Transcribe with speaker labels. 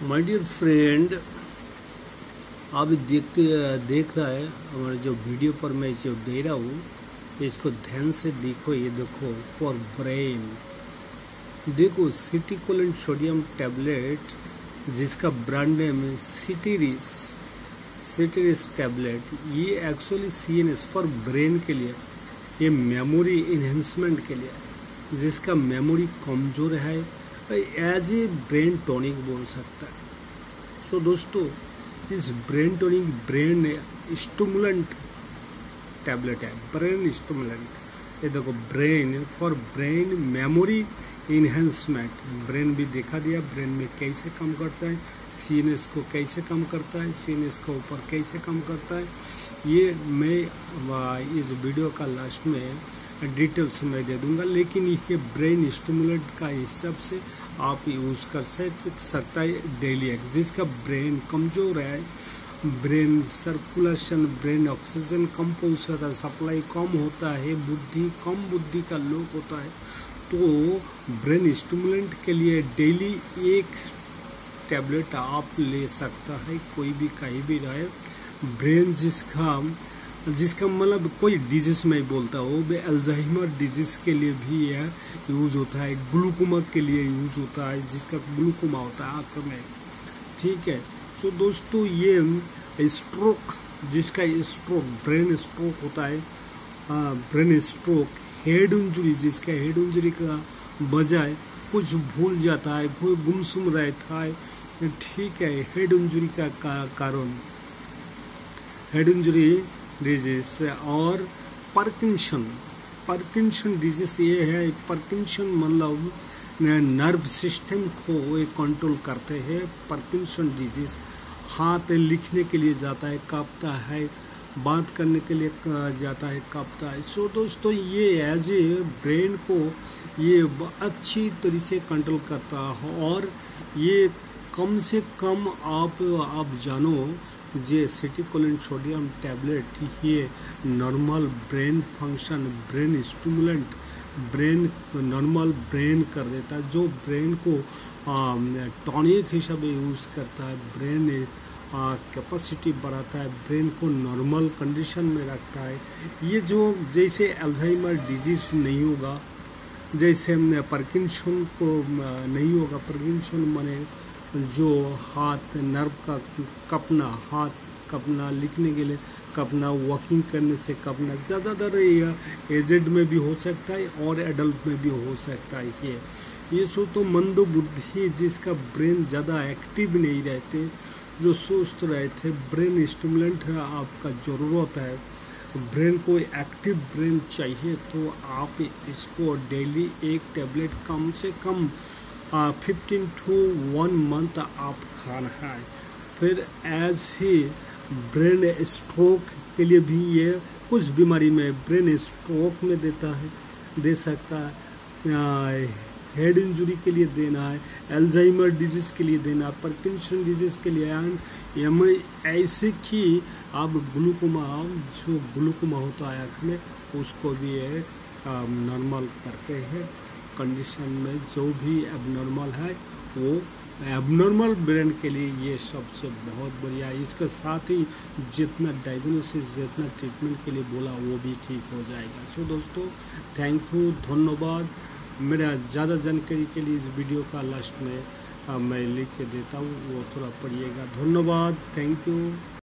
Speaker 1: My dear friend, आप देख रहा है हमारे जो वीडियो पर मैं जो दे रहा हूँ, इसको ध्यान से देखो। ये देखो, फॉर ब्रेन, देखो सिटिकोलिन सोडियम टैबलेट, जिसका ब्रांड नेम है सिटीरिस टैबलेट। ये एक्चुअली CNS फॉर ब्रेन के लिए, ये मेमोरी इन्हेंसमेंट के लिए, जिसका मेमोरी कमजोर है, एज ए ब्रेन टॉनिक बोल सकता है। सो दोस्तों, इस brain tonic brain stimulant tablet है, ब्रेन स्टिमुलेंट। ये देखो, brain for brain memory enhancement. Brain भी दिखा दिया, ब्रेन में कैसे काम करता है, CNS को कैसे काम करता है, CNS के ऊपर कैसे काम करता है, ये मैं इस वीडियो का लास्ट में डिटेल्स में दे दूंगा। लेकिन ये ब्रेन स्टिमुलेंट का हिसाब से आप यूज़ कर सकता है डेली। जिसका ब्रेन कमज़ोर है, ब्रेन सर्कुलेशन, ब्रेन ऑक्सीजन कम पहुँचता है, सप्लाई कम होता है, कम बुद्धि का लोग होता है, तो ब्रेन स्टिमुलेंट के लिए डेली एक टैबलेट आप ले सकता है, कोई भी कहीं भी रहे। ब्रेन जिसका मतलब कोई डिजीज में बोलता हो, वो अल्जाइमर डिजीज के लिए भी यह यूज होता है, ग्लूकोमा के लिए यूज होता है, जिसका ग्लूकोमा होता है आँख में। ठीक है। तो दोस्तों, ये स्ट्रोक, जिसका स्ट्रोक ब्रेन स्ट्रोक होता है, ब्रेन स्ट्रोक, हेड इंजरी, जिसका हेड इंजरी का बजाय कुछ भूल जाता है, कोई गुमसुम रहता है, ठीक है, हेड इंजरी का कारण हेड इंजरी डिजीज। और पार्किंसन डिजीज ये है। पार्किंसन मतलब नर्व सिस्टम को ये कंट्रोल करते हैं। पार्किंसन डिजीज, हाथ लिखने के लिए जाता है, कांपता है, बात करने के लिए जाता है, कांपता है। सो दोस्तों, ये एज ए ब्रेन को ये अच्छी तरह से कंट्रोल करता है। और ये कम से कम आप जानो, ये सिटिकोलिन सोडियम टैबलेट ये normal brain function, brain stimulant, brain normal brain कर देता है, जो ब्रेन को टॉनिक हिसाब यूज़ करता है, ब्रेन कैपेसिटी बढ़ाता है, ब्रेन को नॉर्मल कंडीशन में रखता है। ये जो जैसे अल्जाइमर डिजीज नहीं होगा, जैसे पार्किंसन को नहीं होगा। पार्किंसन माने जो हाथ नर्व का कपना, हाथ कपना, लिखने के लिए कपना, वॉकिंग करने से कपना, ज़्यादातर एजेड में भी हो सकता है और एडल्ट में भी हो सकता है। ये सो तो मंदबुद्धि, जिसका ब्रेन ज़्यादा एक्टिव नहीं रहते, जो सुस्त रहते, ब्रेन स्टिमुलेंट आपका ज़रूरत है। ब्रेन को एक्टिव ब्रेन चाहिए, तो आप इसको डेली एक टैबलेट कम से कम 15 to 1 month आप खाना है। फिर एज ही ब्रेन स्ट्रोक के लिए भी ये कुछ बीमारी में ब्रेन स्ट्रोक में दे सकता है, हेड इंजरी के लिए देना है, अल्जाइमर डिजीज के लिए देना है, पार्किंसन डिजीज के लिए, ऐसे कि आप ग्लूकोमा, जो ग्लूकोमा होता है आँख में, उसको भी ये नॉर्मल करते हैं कंडीशन में। जो भी एबनॉर्मल है, वो एबनॉर्मल ब्रेन के लिए ये सबसे बहुत बढ़िया है। इसके साथ ही जितना डायग्नोसिस, जितना ट्रीटमेंट के लिए बोला, वो भी ठीक हो जाएगा। सो दोस्तों, थैंक यू, धन्यवाद। मेरा ज़्यादा जानकारी के लिए इस वीडियो का लास्ट में मैं लिख के देता हूँ, वो थोड़ा पढ़िएगा। धन्यवाद, थैंक यू।